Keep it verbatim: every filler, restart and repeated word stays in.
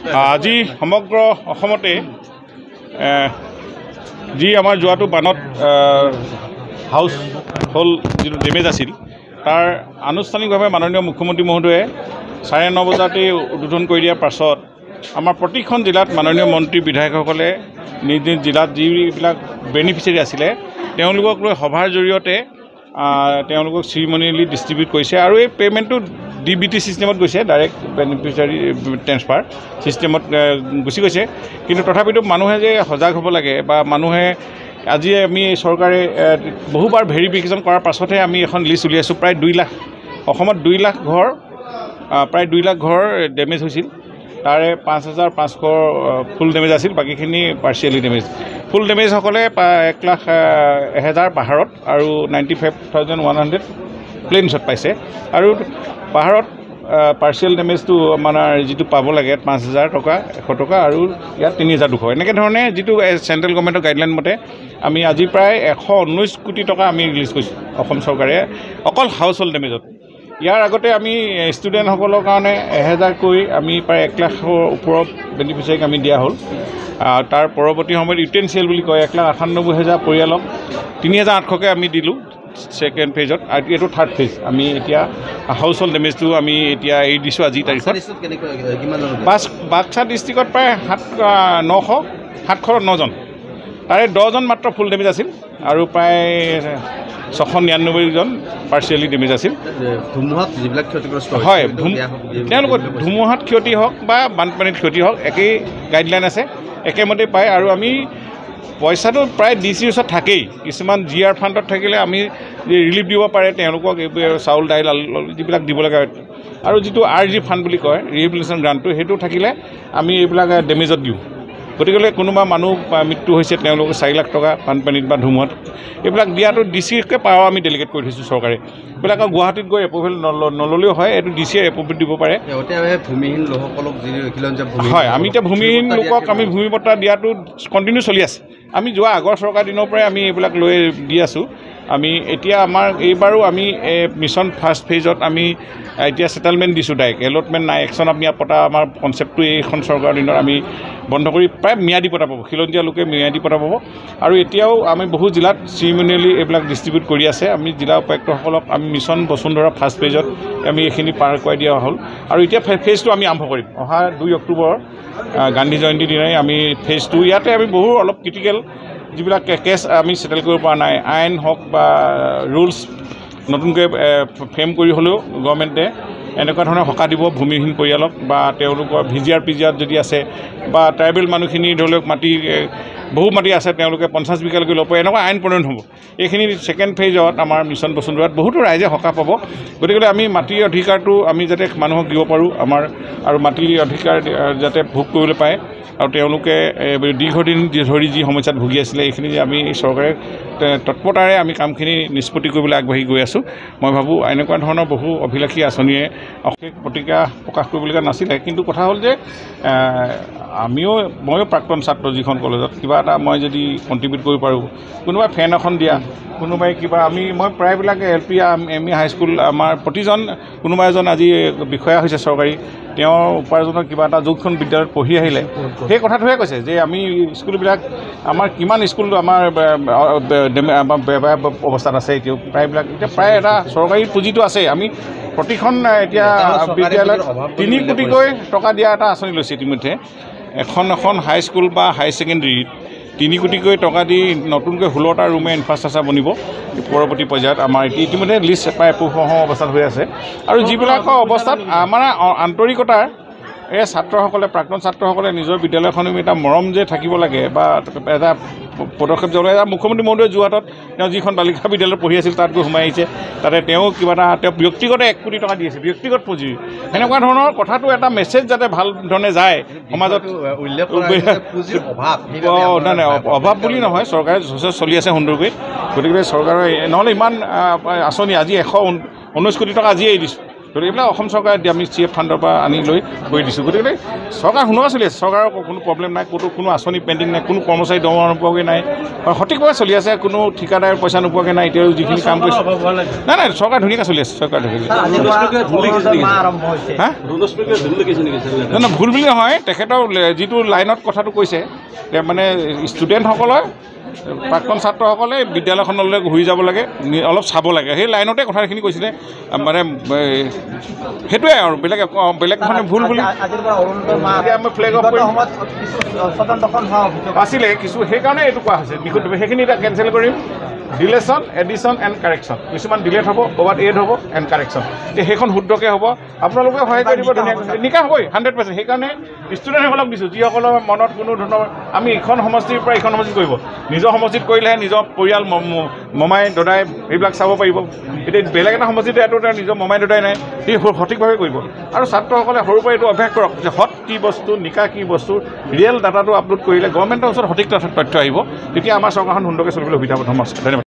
আজি সমগ্ৰ অসমতে যি আমাৰ যোৱাটো বানত হাউচ হল যিটো ডেমেজ আছিল তাৰ আনুষ্ঠানিকভাৱে মাননীয় মুখ্যমন্ত্ৰী মহোদয়ে চাৰে ন বজাতেই উদ্বোধন কৰি দিয়াৰ পাছত আমাৰ প্ৰতিখন জিলাত মাননীয় মন্ত্ৰী বিধায়কসকলে নিজ নিজ জিলাত যিবিলাক বেনিফিচিয়াৰী আছিলে তেওঁলোকক লৈ সভাৰ জৰিয়তে তেওঁলোকক চিৰিমনিয়েলি ডিষ্ট্ৰিবিউট কৰিছে আৰু এই পে'মেণ্টটো ডি বি টি ছিষ্টেমত গৈছে, ডাইৰেক্ট বেনিফিচিয়াৰী ট্ৰেন্সফাৰ ছিষ্টেমত গুচি গৈছে। কিন্তু তথাপিতো মানুহে যে সজাগ হ'ব লাগে বা মানুহে আজি আমি চৰকাৰে বহুবাৰ ভেৰিফিকেশ্যন কৰাৰ পাছতহে আমি এখন লিষ্ট উলিয়াইছোঁ। প্ৰায় দুই লাখ অসমত দুই লাখ ঘৰ প্ৰায় দুই লাখ ঘৰ ডেমেজ হৈছিল। তাৰে পাঁচ হাজাৰ পাঁচশ ফুল ডেমেজ আছিল, বাকীখিনি পাৰ্চিয়েলি ডেমেজ। ফুল ডেমেজসকলে এক লাখ এহেজাৰ পাহাৰত আৰু ninety five thousand one hundred প্লেইনছত পাইছে। আৰু পাহাৰত পাৰ্চিয়েল ডেমেজটো মানে যিটো পাব লাগে পাঁচ হাজাৰ টকা এশ টকা আৰু ইয়াত তিনি হাজাৰ দুশ এনেকৈ ধৰণে যিটো চেণ্ট্ৰেল গভৰ্ণমেণ্টৰ গাইডলাইন মতে আমি আজি প্ৰায় এশ ঊনৈছ কোটি টকা আমি ৰিলিজ কৰিছোঁ অসম চৰকাৰে অকল হাউচ হোল্ড ডেমেজত। ইয়াৰ আগতে আমি ষ্টুডেণ্টসকলৰ কাৰণে এহেজাৰকৈ আমি প্ৰায় এক লাখৰ ওপৰত বেনিফিচিয়াৰীক আমি দিয়া হ'ল। তাৰ পৰৱৰ্তী সময়ত ইউটেনচিয়েল বুলি কয় এক লাখ আঠান্নব্বৈ হেজাৰ পৰিয়ালক তিনি হাজাৰ আঠশকৈ আমি দিলোঁ ছেকেণ্ড ফেজত। আৰু এইটো থাৰ্ড ফেজ আমি এতিয়া হাউচ হোল্ড ডেমেজটো আমি এতিয়া এৰি দিছোঁ আজি তাৰিখত। বাক্সা ডিষ্ট্ৰিক্টত প্ৰায় সাত নশ সাতশ নজন, তাৰে দহজন মাত্ৰ ফুল ডেমেজ আছিল আৰু প্ৰায় ছশ নিৰান্নব্বৈজন পাৰ্চিয়েলি ডেমেজ আছিল। ধুমুহাত যিবিলাক ক্ষতিগ্ৰস্ত হয়, তেওঁলোকৰ ধুমুহাত ক্ষতি হওক বা বানপানীত ক্ষতি হওক একেই গাইডলাইন আছে, একেমতে পায়। আৰু আমি পইচাটো প্ৰায় ডি চিৰ ওচৰত থাকেই, কিছুমান জি আৰ ফাণ্ডত থাকিলে আমি ৰিলিফ দিব পাৰে তেওঁলোকক এইবোৰ চাউল দাইল যিবিলাক দিব লাগে। আৰু যিটো আৰ জি ফাণ্ড বুলি কয় ৰিহেবিলিটেশ্যন গ্ৰাণ্টটো, সেইটো থাকিলে আমি এইবিলাক ডেমেজত দিওঁ। গতিকে কোনোবা মানুহ মৃত্যু হৈছে তেওঁলোকক চাৰি লাখ টকা বানপানীত বা ধুমুহাত এইবিলাক দিয়াটো ডি চিকে পাৱাৰ আমি ডেলিগেট কৰি থৈছোঁ চৰকাৰে। এইবিলাক গুৱাহাটীত গৈ এপ্ৰুভেল নল'লেও হয়, এইটো ডি চিয়ে এপ্ৰুভেল দিব পাৰে। ভূমিহীন লোকসকলক হয়, আমি এতিয়া ভূমিহীন লোকক আমি ভূমি পট্টা দিয়াটো কণ্টিনিউ চলি আছে। আমি যোৱা আগৰ চৰকাৰ দিনৰ পৰাই আমি এইবিলাক লৈ দি আছোঁ। আমি এতিয়া আমাৰ এইবাৰো আমি মিছন ফাৰ্ষ্ট ফেজত আমি এতিয়া ছেটেলমেণ্ট দিছোঁ, ডাইৰেক্ট এলটমেণ্ট নাই, একশ্যন আমি পতা আমাৰ কনচেপ্টটো এইখন চৰকাৰৰ দিনত আমি বন্ধ কৰি প্ৰায় ম্যাদী পতা পাব, খিলঞ্জীয়া লোকে ম্যাদী পতা পাব। আৰু এতিয়াও আমি বহু জিলাত চিৰিমনিয়েলি এইবিলাক ডিষ্ট্ৰিবিউট কৰি আছে। আমি জিলা উপায়ুক্তসকলক আমি মিছন বসুন্ধৰা ফাৰ্ষ্ট ফেজত আমি এইখিনি পাৰ কৰাই দিয়া হ'ল। আৰু এতিয়া ফেজটো আমি আৰম্ভ কৰিম অহা দুই অক্টোবৰ গান্ধী জয়ন্তীৰ দিনাই আমি ফেজ টু। ইয়াতে আমি বহু অলপ ক্ৰিটিকেল যিবিলাক কেছ আমি ছেটেল কৰিব পৰা নাই, আইন হওক বা ৰুলছ নতুনকৈ ফ্ৰেম কৰি হ'লেও গভৰ্ণমেণ্টে এনেকুৱা ধৰণৰ সকাহ দিব ভূমিহীন পৰিয়ালক বা তেওঁলোকৰ V G R P G R যদি আছে বা ট্ৰাইবেল মানুহখিনি ধৰি লওক মাটি বহু মাটি আছে তেওঁলোকে পঞ্চাছ বিঘালৈকে ল'ব পাৰে, এনেকুৱা আইন প্ৰণয়ন হ'ব। এইখিনি ছেকেণ্ড ফেজত আমাৰ মিছন বসুন্ধৰাত বহুতো ৰাইজে সকাহ পাব। গতিকে আমি মাটিৰ অধিকাৰটো আমি যাতে মানুহক দিব পাৰোঁ আমাৰ, আৰু মাটিৰ অধিকাৰ যাতে ভোগ কৰিবলৈ পায় আৰু তেওঁলোকে দীৰ্ঘদিন ধৰি যি সমস্যাত ভুগি আছিলে এইখিনি আমি চৰকাৰে তৎপৰতাৰে আমি কামখিনি নিষ্পত্তি কৰিবলৈ আগবাঢ়ি গৈ আছোঁ। মই ভাবোঁ এনেকুৱা ধৰণৰ বহু অভিলাষী আঁচনিয়ে অশেষ প্ৰতিক্ৰিয়া প্ৰকাশ কৰিবলগীয়া নাছিলে। কিন্তু কথা হ'ল যে আমিও ময়ো প্ৰাক্তন ছাত্ৰ যিখন কলেজত কিবা এটা মই যদি কণ্ট্ৰিবিউট কৰিব পাৰোঁ, কোনোবাই ফেন এখন দিয়া, কোনোবাই কিবা আমি মই প্ৰায়বিলাক L P M E high school আমাৰ প্ৰতিজন কোনোবা এজন আজি বিষয়া হৈছে চৰকাৰী, তেওঁৰ উপাৰ্জনৰ কিবা এটা যোগখন বিদ্যালয়ত পঢ়ি আহিলে সেই কথাটোহে কৈছে যে আমি স্কুলবিলাক আমাৰ কিমান স্কুল আমাৰ বেয়া অৱস্থাত আছে। এতিয়াও প্ৰায়বিলাক এতিয়া প্ৰায় এটা চৰকাৰী পুঁজিটো আছে। আমি প্ৰতিখন এতিয়া বিদ্যালয়ত তিনি কোটিকৈ টকা দিয়া এটা আঁচনি লৈছে ইতিমধ্যে। এখন এখন হাইস্কুল বা হাই ছেকেণ্ডেৰীত তিনি কোটিকৈ টকা দি নতুনকৈ ষোল্লটা ৰুমে ইনফ্ৰাষ্ট্ৰাকচাৰ বনিব পৰৱৰ্তী পৰ্যায়ত। আমাৰ ইতিমধ্যে লিষ্ট প্ৰায় এপ্ৰুভ অৱস্থাত হৈ আছে। আৰু যিবিলাকৰ অৱস্থাত আমাৰ আন্তৰিকতাৰ এই ছাত্ৰসকলে প্ৰাক্তন ছাত্ৰসকলে নিজৰ বিদ্যালয়খনো এটা মৰম যে থাকিব লাগে বা এটা পদক্ষেপ যাব লাগে। মুখ্যমন্ত্ৰী মহোদয় যোৰহাটত তেওঁ যিখন বালিকা বিদ্যালয়ত পঢ়ি আছিল তাত গৈ সোমাই আহিছে, তাতে তেওঁ কিবা এটা তেওঁ ব্যক্তিগত এক কোটি টকা দি আছে, ব্যক্তিগত পুঁজি। সেনেকুৱা ধৰণৰ কথাটো এটা মেছেজ যাতে ভাল ধৰণে যায় সমাজত। নাই নাই অভাৱ বুলি নহয়, চৰকাৰে যথেষ্ট চলি আছে সুন্দৰকৈ। গতিকে চৰকাৰে নহ'লে ইমান আঁচনি আজি এশ ঊনৈছ কোটি টকা আজিয়ে এৰি দিছোঁ। গতিকে এইবিলাক অসম চৰকাৰে দিয়ে আমি চি এফ ফাণ্ডৰ পৰা আনি লৈ কৰি দিছোঁ গতিকে চৰকাৰ শুনোৱা চলি আছে চৰকাৰৰ কোনো প্ৰব্লেম নাই ক'তো কোনো আঁচনি পেণ্ডিং নাই কোনো কৰ্মচাৰী দৰমহা নোপোৱাকৈ নাই সঠিকভাৱে চলি আছে কোনো ঠিকাদাৰ পইচা নোপোৱাকৈ নাই এতিয়াও যিখিনি কাম কৰিছে নাই নাই চৰকাৰ ধুনীয়াকৈ চলি আছে চৰকাৰ ধুনীয়াকৈ হা নহয় ভুল বুলি নহয় তেখেতৰ যিটো লাইনত কথাটো কৈছে মানে ষ্টুডেণ্টসকলৰ প্ৰাক্তন ছাত্ৰসকলে বিদ্যালয়খনলৈ ঘূৰি যাব লাগে অলপ চাব লাগে সেই লাইনতে কথাখিনি কৈছিলে মানে সেইটোৱে আৰু বেলেগ বেলেগ মানে ভুল বুলি আমি ফ্লেগ অফ কৰিম আছিলে কিছু সেইকাৰণে এইটো কোৱা হৈছে নিখুঁত সেইখিনি এতিয়া কেঞ্চেল কৰিম ডিলেশ্যন এডিশ্যন এণ্ড কাৰেকশ্যন কিছুমান ডিলেট হ'ব ক'ৰবাত এড হ'ব এণ্ড কাৰেকশ্যন এতিয়া সেইখন শুদ্ধকৈ হ'ব আপোনালোকে সহায় কৰি দিব ধুনীয়াকৈ নিকা হ'বই হাণ্ড্ৰেড পাৰ্চেণ্ট সেইকাৰণে ষ্টুডেণ্টসকলক দিছোঁ যিসকলৰ মনত কোনো ধৰণৰ আমি ইখন সমষ্টিৰ পৰা ইখন সমষ্টিত কৰিব নিজৰ সমষ্টিত কৰিলেহে নিজৰ পৰিয়াল মমাই দদাই এইবিলাক চাব পাৰিব এতিয়া বেলেগ এটা সমষ্টিত এইটো নিজৰ মমাই দদাই নাই সি সঠিকভাৱে কৰিব আৰু ছাত্ৰসকলে সৰুৰ পৰা এইটো অভ্যাস কৰক যে হট কি বস্তু নিকা কি বস্তু ৰিয়েল ডাটাটো আপলোড কৰিলে গভৰ্ণমেণ্টৰ ওচৰত সঠিক তথ্য আহিব তেতিয়া আমাৰ চৰকাৰখন সুন্দৰকৈ চলিবলৈ সুবিধা হ'ব। নমস্কাৰ ধন্যবাদ।